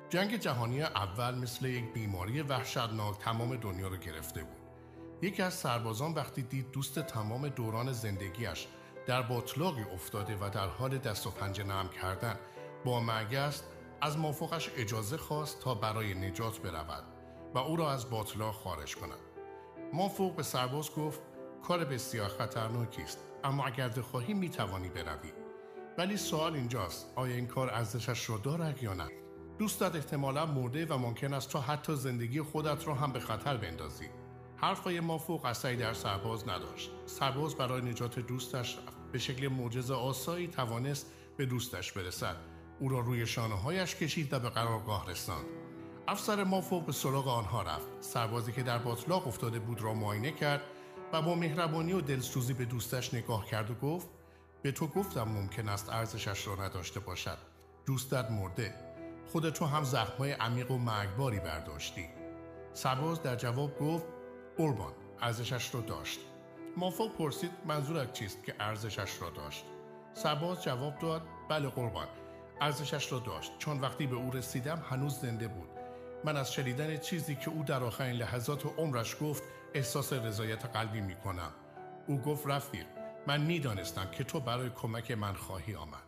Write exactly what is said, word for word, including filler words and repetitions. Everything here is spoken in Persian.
جنگ جهانی اول مثل یک بیماری وحشتناک تمام دنیا رو گرفته بود. یکی از سربازان وقتی دید دوست تمام دوران زندگیش در باتلاقی افتاده و در حال دست و پنجه نرم کردن با مرگ است، از مافوقش اجازه خواست تا برای نجات برود و او را از باتلاق خارج کند. مافوق به سرباز گفت کار بسیار خطرناکی است، اما اگر بخواهی میتوانی بروی. ولی سوال اینجاست، آیا این کار ارزشش را دارد یا نه؟ دوستت احتمالا مرده و ممکن است تو حتی زندگی خودت را هم به خطر بندازی. حرفای مافوق اثری در سرباز نداشت. سرباز برای نجات دوستش به شکل معجزه آسایی توانست به دوستش برسد. او را روی شانه‌هایش کشید و به قرارگاه رساند. افسر مافوق به سراغ آنها رفت. سربازی که در باتلاق افتاده بود را معاینه کرد و با مهربانی و دلسوزی به دوستش نگاه کرد و گفت به تو گفتم ممکن است ارزشش را نداشته باشد. دوستت مرده. خود تو هم زخم‌های عمیق و مرگباری برداشتی. سرباز در جواب گفت قربان، ارزشش را داشت. مافوق پرسید منظورت چیست که ارزشش را داشت؟ سرباز جواب داد بله قربان، ارزشش را داشت چون وقتی به او رسیدم هنوز زنده بود. من از شنیدن چیزی که او در آخرین لحظات عمرش گفت احساس رضایت قلبی می کنم. او گفت رفیق، من می دانستم که تو برای کمک من خواهی آمد.